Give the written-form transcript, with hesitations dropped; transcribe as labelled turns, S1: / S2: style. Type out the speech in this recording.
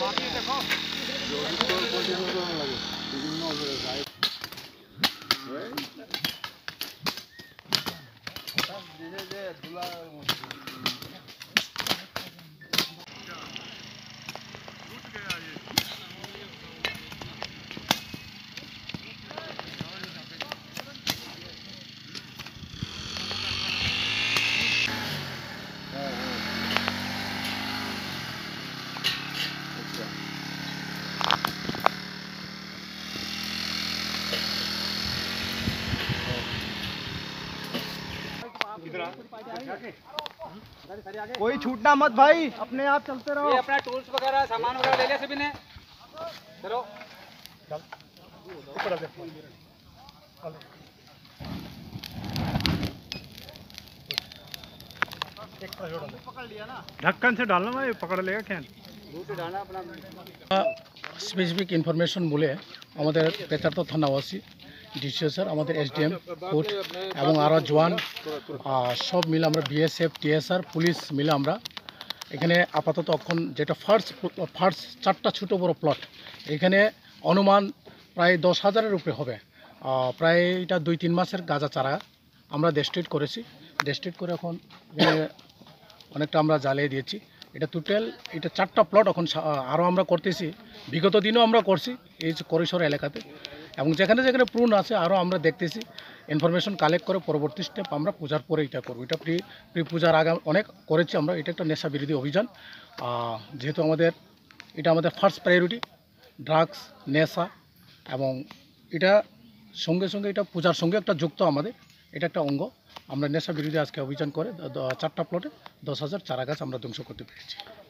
S1: कोई छूटना मत भाई, अपने आप चलते रहो।
S2: ये अपना टूल्स वगैरह सामान वगैरह ले लिया सभी ने। चलो
S1: ढक्कन से डालना भाई, पकड़ लेगा क्या?
S3: স্পেসিফিক ইনফরমেশন বলে আমাদের বেতারতো থানাবাসী ডিসিও স্যার, আমাদের এসডিএম কোর্ট এবং আরও জওয়ান সব মিলে আমরা বিএসএফ টিএসআর পুলিশ মিলে আমরা এখানে আপাতত এখন যেটা ফার্স্ট 4টা ছোটো বড়ো প্লট, এখানে অনুমান প্রায় 10,000-এর উপরে হবে। প্রায় এটা 2-3 মাসের গাঁজা চারা আমরা ডেস্ট্রয়েড করেছি। ডেস্ট্রয়েড করে এখন অনেকটা আমরা জ্বালিয়ে দিয়েছি। এটা টোটাল এটা 4টা প্লট এখন আরও আমরা করতেছি, বিগত দিনও আমরা করছি এই করিসর এলাকাতে, এবং যেখানে যেখানে প্রুন আছে আরও আমরা দেখতেছি। ইনফরমেশন কালেক্ট করে পরবর্তী স্টেপ আমরা পূজার পরে এটা করবো। এটা প্রি পূজার আগে অনেক করেছি আমরা। এটা একটা নেশা বিরোধী অভিযান, যেহেতু এটা আমাদের ফার্স্ট প্রায়োরিটি ড্রাগস নেশা, এবং এটা সঙ্গে সঙ্গে এটা পূজার সঙ্গে একটা যুক্ত আমাদের, এটা একটা অঙ্গ। আমরা নেশা বিরোধী আজকে অভিযান করে 4টা প্লটে 10,000 চারা গাছ আমরা ধ্বংস করতে পেরেছি।